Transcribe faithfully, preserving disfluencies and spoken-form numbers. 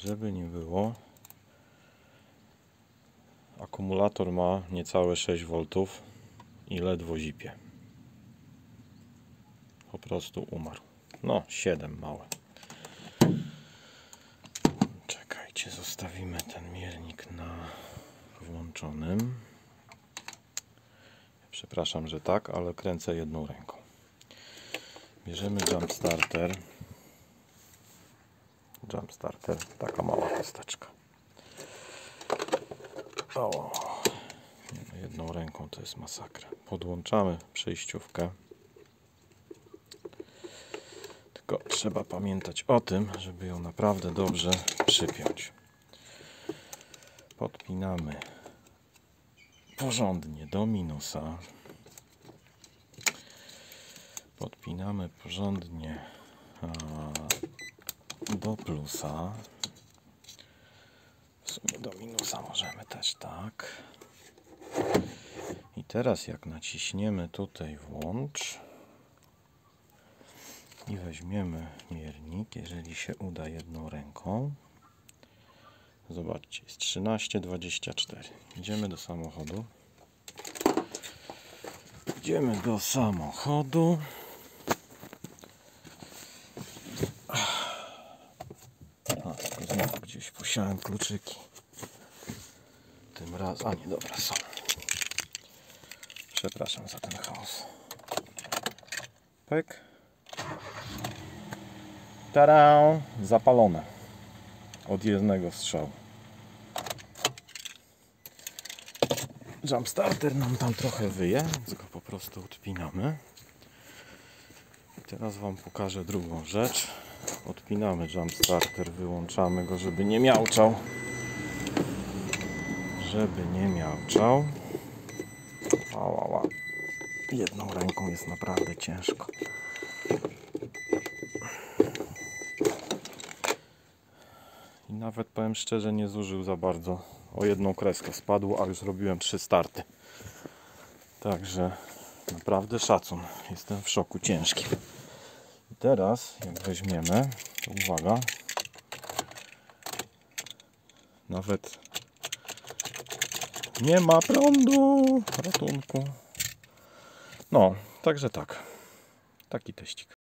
żeby nie było, akumulator ma niecałe sześć woltów i ledwo zipie. Po prostu umarł. No, siedem małe. Czekajcie, zostawimy ten miernik na włączonym. Przepraszam, że tak, ale kręcę jedną ręką. Bierzemy jump starter. Jump starter, taka mała kosteczka. O, jedną ręką to jest masakra. Podłączamy przejściówkę. Tylko trzeba pamiętać o tym, żeby ją naprawdę dobrze przypiąć. Podpinamy porządnie do minusa. Podpinamy porządnie do plusa. W sumie do minusa możemy też tak. I teraz jak naciśniemy tutaj włącz i weźmiemy miernik, jeżeli się uda jedną ręką, zobaczcie, jest trzynaście dwadzieścia cztery. Idziemy do samochodu. Idziemy do samochodu. A, tylko znowu gdzieś posiałem kluczyki. Tym razem, a nie, dobra, są. Przepraszam za ten chaos. Pyk. Tada! Zapalone. Od jednego strzału. Jump starter nam tam trochę wyje, więc go po prostu odpinamy. I teraz Wam pokażę drugą rzecz. Odpinamy jump starter, wyłączamy go, żeby nie miauczał. Żeby nie miauczał. Ała, ała. Jedną ręką jest naprawdę ciężko. I nawet powiem szczerze, nie zużył za bardzo. O jedną kreskę spadł, a już robiłem trzy starty. Także naprawdę szacun. Jestem w szoku ciężkim. I teraz jak weźmiemy, to uwaga, nawet nie ma prądu, ratunku. No, także tak. Taki teścik.